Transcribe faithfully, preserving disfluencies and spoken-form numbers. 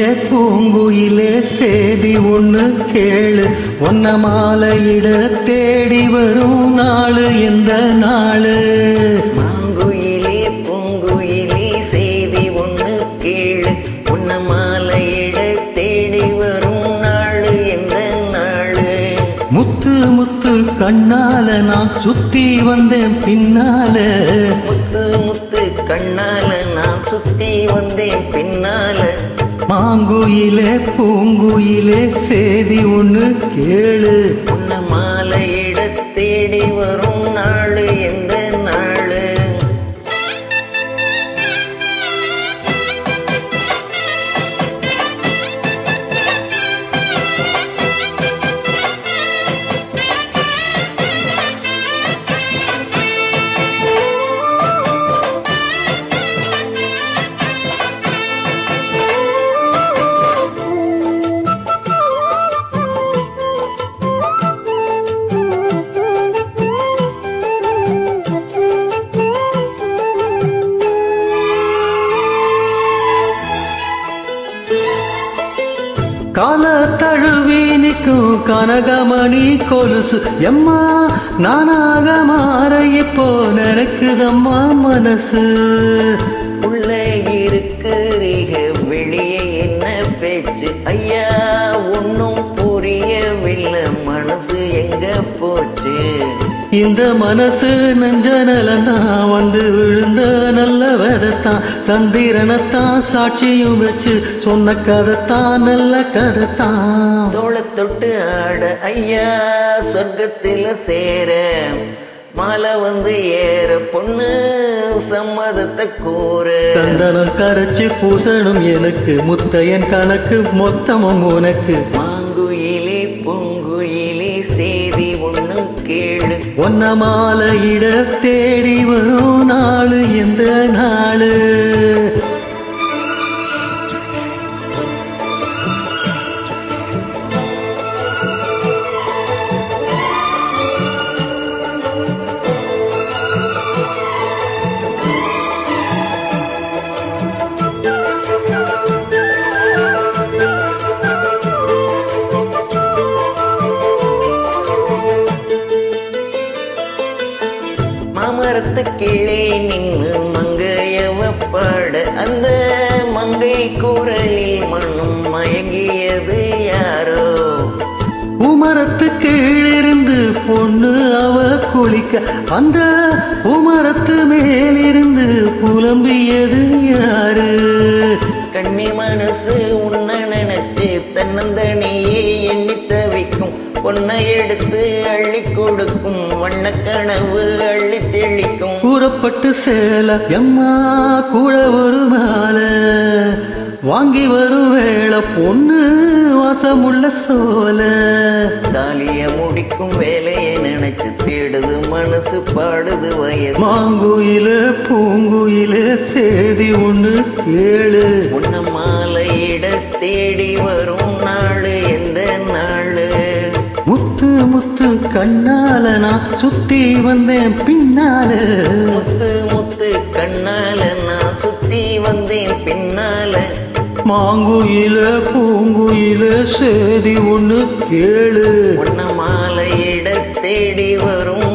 பூங்குயிலே சேதி ஒண்ணு கேளு ஒன்ன மாலையிட தேடி வரும் நாளு எந்த நாளு மாங்குயிலே பூங்குயிலே சேதி ஒண்ணு கேளு உன்ன மாலையிட தேடி வரும் நாளு எந்த நாளு முத்து முத்து கண்ணால நான் சுத்தி வந்தேன் பின்னால முத்து முத்து கண்ணால நான் சுத்தி வந்தேன் பின்னால மாங்குயிலே பூங்குயிலே சேதி ஒண்ணு கேளு உன்ன மாலையிட தேடி வரும் நாளு எந்த நாளு கால தழுவி நிற்கும் கனகமணி கொலுசு எம்மா நானாக மாற இப்போ நினைக்குதம்மா மனசு உள்ளே இருக்கிறீங்க வெளியே என்ன பேச்சு ஐயா ஒன்னும் புரியவில்லை மனசு எங்க போச்சு இந்த மனசு நெஞ்ச நலந்தான் வந்து விழுந்த நல்ல வெதத்தான் சந்திரனத்தான் சாட்சியும் வச்சு சொன்ன கதைத்தான் நல்ல கதைத்தான் தோள தொட்டு ஆட ஐயா சொர்க்கத்தில சேர மாலை வந்து ஏற பொண்ணு சம்மதத்தை கூறு தந்தனம் கரைச்சு பூசணும் எனக்கு முத்தையன் கணக்கு மொத்தமும் உனக்கு மாங்குயிலே பூங்குயிலே சேதி ஒண்ணு கேளு ஒன்ன மாலையிட தேடி வரும் நாளு எந்த நாளு மாமரத்து கீழே நின்று மங்கையவ பாட அந்த மங்கை குரலில் மண்ணும் மயங்கியது யாரோ உமரத்து கீழிருந்து பொண்ணு அவ குளிக்க அந்த உமரத்து மேலிருந்து புலம்பியது யாரு கண்ணி மனசு உன்ன நினைச்சு தன்னந்தனியே எண்ணி தவிக்கும் பொன்னை எடுத்து அள்ளி கொடுக்கும் வண்ண கனவு அள்ளி தெளிக்கும் கூறப்பட்டு சேல எம்மா கூட ஒரு மால வாங்கி வரும் வேளை பொண்ணு வாசமுள்ள சோல தாலிய முடிக்கும் வேலையை நினைச்சு தேடுது மனசு பாடுது வயது மாங்குயிலே பூங்குயிலே சேதி ஒண்ணு கேளு உன்ன மாலையிட தேடி வரும் நாளு எந்த நாளு முத்து முத்து கண்ணால நான் சுத்தி வந்தேன் பின்னால முத்து முத்து கண்ணால நான் சுத்தி வந்தேன் பின்னால மாங்குயிலே பூங்குயிலே சேதி ஒண்ணு கேளு உன்ன மாலையிட தேடி வரும்